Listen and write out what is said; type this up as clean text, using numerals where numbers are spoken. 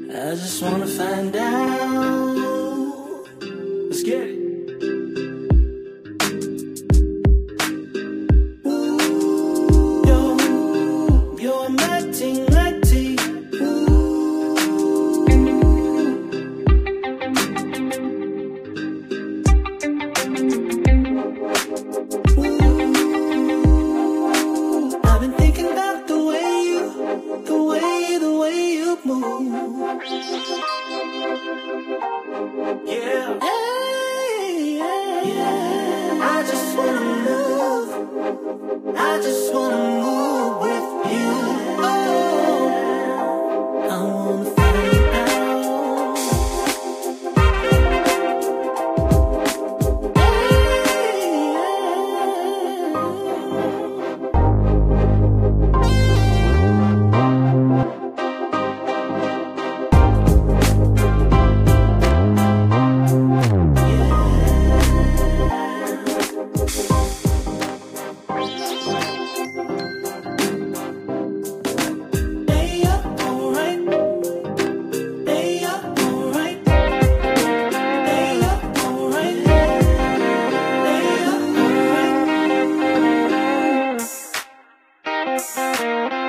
I just wanna find out. Let's get it. Ooh, you're acting naughty. I've been thinking about the way you move. Yeah. Hey, yeah. I just wanna move. I just wanna move with you. Oh, I wanna find out. Yeah.